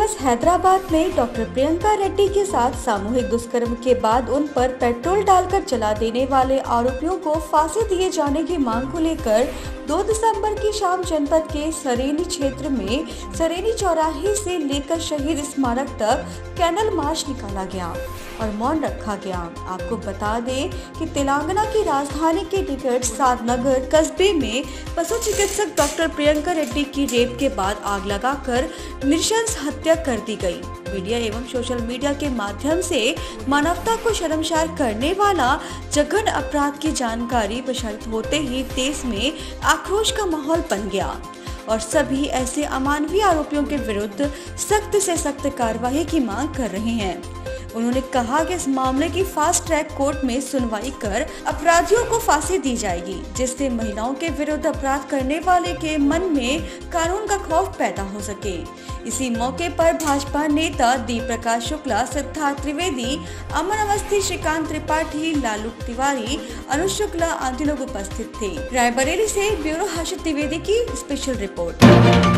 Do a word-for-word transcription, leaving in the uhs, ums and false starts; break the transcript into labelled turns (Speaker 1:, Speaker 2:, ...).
Speaker 1: Famous Hyderabad में doctor Priyanka Reddy के साथ सामूहिक दुष्कर्म के बाद उन पर पेट्रोल डालकर जला देने वाले आरोपियों को फांसी दिए जाने की मांग को लेकर दो दिसंबर की शाम जनपद के सरेनी क्षेत्र में सरेनी चौराहे से लेकर शहीद स्मारक तक कैंडल मार्च निकाला गया और मौन रखा गया। आपको बता दें कि तेलंगाना की राजधानी के निकट सादनगर कस्बे में पशु चिकित्सक डॉक्टर प्रियंका रेड्डी की रेप के बाद आग लगाकर नृशंस हत्या कर दी गई। मीडिया एवं सोशल मीडिया के माध्यम से मानवता को शर्मसार करने वाला जघन्य अपराध की जानकारी प्रसारित होते ही देश में आक्रोश का माहौल बन गया और सभी ऐसे अमानवीय आरोपियों के विरुद्ध सख्त से सख्त कार्रवाई की मांग कर रहे हैं। उन्होंने कहा कि इस मामले की फास्ट ट्रैक कोर्ट में सुनवाई कर अपराधियों को फांसी दी जाएगी, जिससे महिलाओं के विरुद्ध अपराध करने वाले के मन में कानून का खौफ पैदा हो सके। इसी मौके पर भाजपा नेता दीप प्रकाश शुक्ला, सिद्धार्थ त्रिवेदी, अमन अवस्थी, श्रीकांत त्रिपाठी, लालू तिवारी, अनुज शुक्ला आदि लोग उपस्थित थे। रायबरेली से ब्यूरो हर्षित द्विवेदी की स्पेशल रिपोर्ट।